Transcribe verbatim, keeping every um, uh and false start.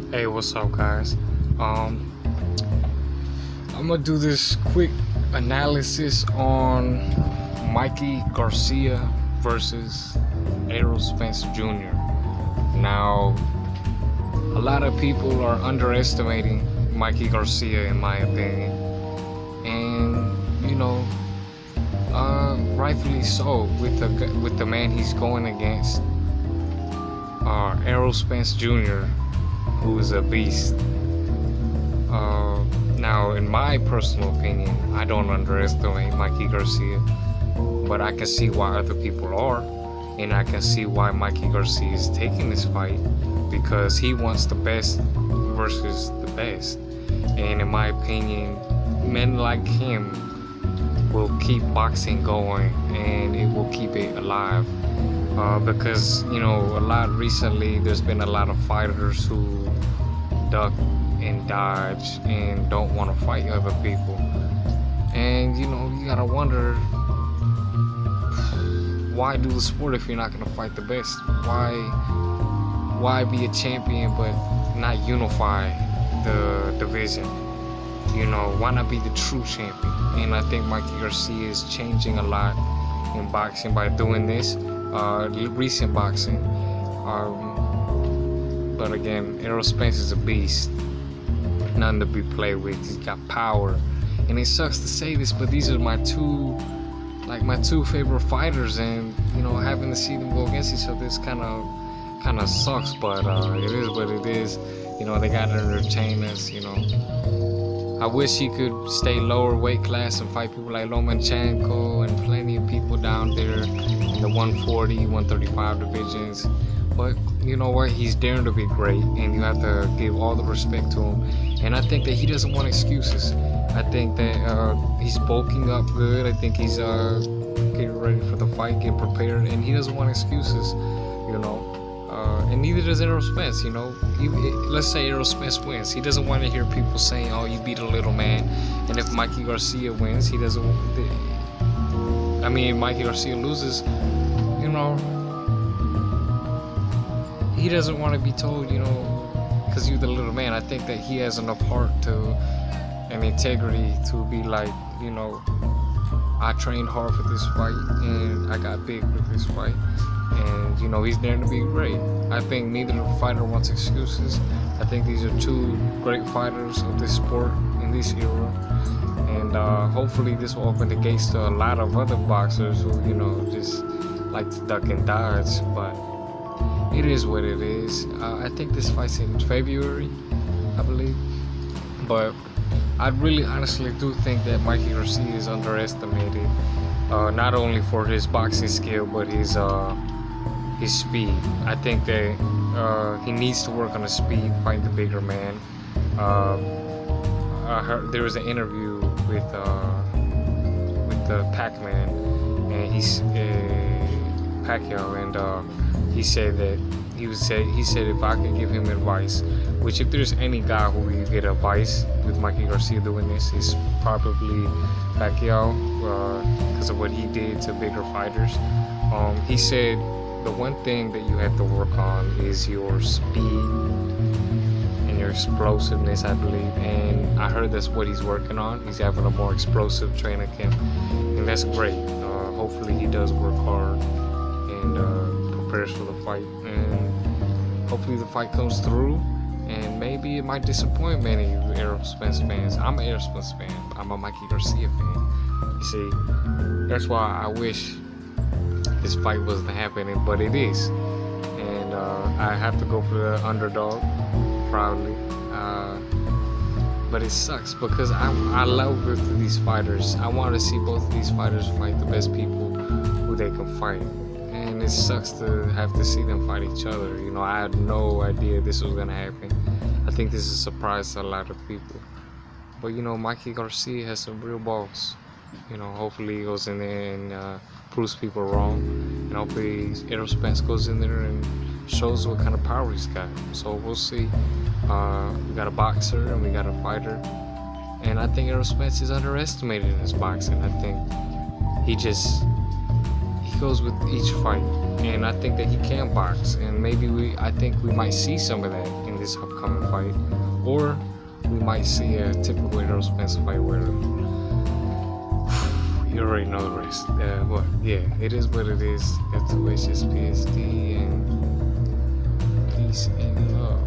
Hey, what's up, guys? Um, I'm gonna do this quick analysis on Mikey Garcia versus Errol Spence Junior Now, a lot of people are underestimating Mikey Garcia, in my opinion, and you know, uh, rightfully so. With the with the man he's going against, uh, Errol Spence Junior, who is a beast. Uh, now, in my personal opinion, I don't underestimate Mikey Garcia, but I can see why other people are, and I can see why Mikey Garcia is taking this fight because he wants the best versus the best. And in my opinion, men like him will keep boxing going, and it will keep it alive. Uh, because you know, a lot recently, there's been a lot of fighters who duck and dodge and don't want to fight other people, and you know, you gotta wonder, why do the sport if you're not gonna fight the best? Why, why be a champion but not unify the division? You know, why not be the true champion? And I think Mikey Garcia is changing a lot in boxing by doing this. Uh, recent boxing, um, but again, Errol Spence is a beast, nothing to be played with. He's got power, and it sucks to say this, but these are my two, like my two favorite fighters, and you know, having to see them go against each other is kind of, kind of sucks. But uh, it is what it is. You know, they got to entertain us. You know, I wish he could stay lower weight class and fight people like Lomachenko and plenty of people down there in the one forty, one thirty-five divisions. But you know what? He's daring to be great, and you have to give all the respect to him. And I think that he doesn't want excuses. I think that uh, he's bulking up good. I think he's uh, getting ready for the fight, getting prepared, and he doesn't want excuses. You know. Uh, and neither does Errol Spence, you know. He, let's say Errol Spence wins. He doesn't want to hear people saying, oh, you beat a little man. And if Mikey Garcia wins, he doesn't... I mean, Mikey Garcia loses, you know, he doesn't want to be told, you know, because you're the little man. I think that he has enough heart to and integrity to be like, you know, I trained hard for this fight, and I got big with this fight. And you know, he's there to be great. I think neither fighter wants excuses. I think these are two great fighters of this sport in this era, and uh, hopefully this will open the gates to a lot of other boxers who, you know, just like to duck and dodge. But it is what it is. Uh, I think this fight's in February, I believe. But I really honestly do think that Mikey Garcia is underestimated, uh, not only for his boxing skill, but his uh, his speed. I think that uh, he needs to work on his speed, fight the bigger man. Uh, I heard there was an interview with uh, with the Pac-Man, and he's uh, Pacquiao, and uh, he said that he was say he said if I could give him advice, which if there's any guy who you get advice with Mikey Garcia doing this, is probably Pacquiao, because uh, of what he did to bigger fighters. Um, he said the one thing that you have to work on is your speed and your explosiveness, I believe. And I heard that's what he's working on. He's having a more explosive training camp, and that's great. Uh, hopefully he does work hard and uh, prepares for the fight, and hopefully the fight comes through. And maybe it might disappoint many Errol Spence fans. I'm an Errol Spence fan. I'm a Mikey Garcia fan. You see, that's why I wish this fight wasn't happening, but it is. And uh, I have to go for the underdog, proudly. Uh, but it sucks because I, I love both of these fighters. I want to see both of these fighters fight the best people who they can fight. And it sucks to have to see them fight each other. You know, I had no idea this was gonna happen. I think this is a surprise to a lot of people. But you know, Mikey Garcia has some real balls. You know, hopefully he goes in there and uh, proves people wrong. And hopefully Errol Spence goes in there and shows what kind of power he's got. So we'll see. Uh, we got a boxer and we got a fighter. And I think Errol Spence is underestimated in his boxing. I think he just feels with each fight, and I think that he can box, and maybe we I think we might see some of that in this upcoming fight, or we might see a typical Errol Spence fight where you already know the rest. Uh, but yeah, it is what it is. That's the way it's just P S D and peace and love.